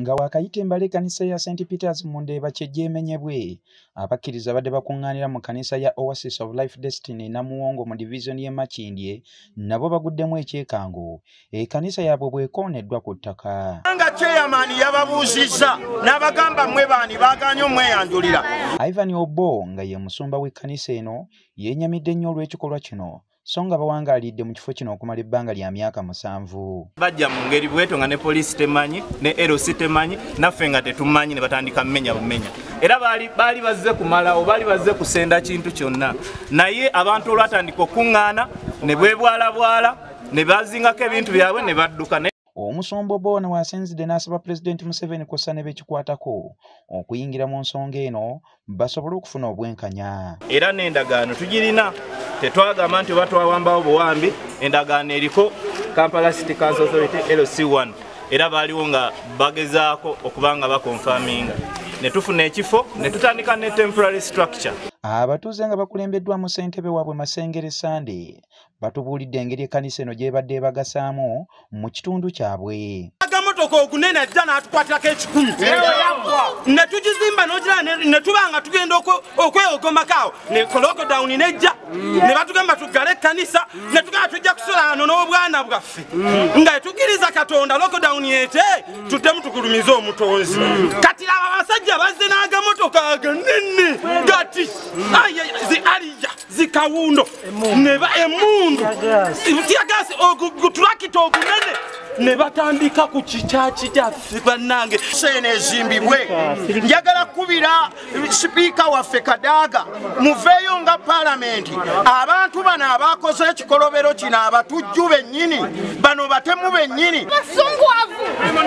nga wakayita embala Ekanisa ya St. Peter's mu Ndeeba Kyejje Emenyedwa abakkiriza badde bakuŋŋaanira mu Kanisa ya Oasis of Life Destiny na Muwonge mu division y'e Makindye nabo baguddemu ekyekango Ekanisa yaabwe bwekooneddwa ku ttaka. Nga chairman yababuuzizza n'abagamba mmwe baani baaganye omweyanjulira. Ivan Obo nga ye musumba w'Ekkanisa eno yeenyamidde nnyo olw'ekikolwa kino so nga bawangaalidde mu kifo kino okumala ebbanga lya myaka 7. Bajja mu ngeri bweto nga ne poliisi temanyi ne LC temanyi naffe nga tetumanyi ne batandika mmenya bumenya era baali bazze kumalawo baali bazze kusenda kintu kyonna naye abantu olwatandika okuŋŋaana ne bwebwalabwala ne bazingako ebintu byabwe ne badduka. Omusumba Boona wasinzidde n'asaba Pulezidenti Museveni kw'ossa ne bekikwatako okuyingira mu nsonga eno basobole okufuna obwenkanya. Era n'endagaano tugirina tetwagamba nti oba twawambawo buwambi endagaano eriko Kampala City Council Authority LC1 era baaliwo nga bagezaako okubanga bakonfaminga ne tufuna ekifo ne tutandika ne temporary structure. Abatuuze nga bakulembeddwamu ssentebe waabwe Masengere Sande batubuulidde engeri Ekkanisa eno gy'ebadde ebagasaamu mu kitundu kyabwe. Agamotoka ogunene ajja n'atukwatako ekikumi ne tugizimba ne tuba nga tugenda okweyogomako ne lockdown nejja ne batugamba tuggale Ekkanisa ne tugamba tujja kusula ano n'obwana bwaffe nga tukiriza Katonda lockdown yete tutemu tukulumiza omutonzi. Kati aba basajja bazze n'agamotoka aganene gati alija zikawundo neba emundu tiyagasi ogutulakita ogunene ne batandika ku kikyaki kyaffe bannange sene ezimbibwe. Njagala kubira sipiika waffe Kadaga muveeyo nga palamenti abantu bano abakoze ekikolobero kino abatujju bennyini bano batemu bennyini basungwavu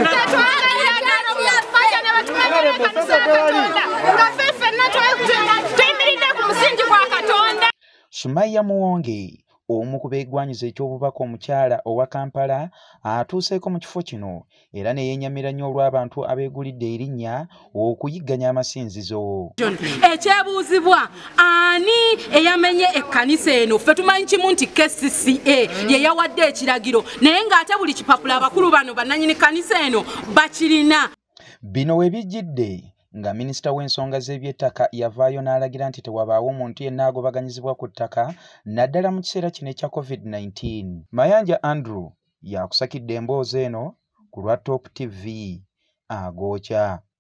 SUMAYIYA Muwonge omu ku beegwanyiza eky'obubaka omukyala owa Kampala atuuseeko mu kifo kino era ne yeenyamira nnyo olw'abantu abeegulidde erinnya okuyigganya amasinzizo. Ekyebuuzibwa ani eyamenye Ekkanisa eno ffe tumanyi kimu nti KCCA ye yawadde ekiragiro naye ng'ate buli kipapula abakulu bano bannannyini Kkanisa eno bakirina. Bino we bijjidde nga minisita w'ensonga z'eby'ettaka yavaayo n'alagira nti tewabaawo omuntu yenna agobaganyizibwa ku ttaka naddala mu kiseera kino ekya COVID-19. Mayanja Andrew yakusakidde emboozi eno ku lwa Top TV agookya.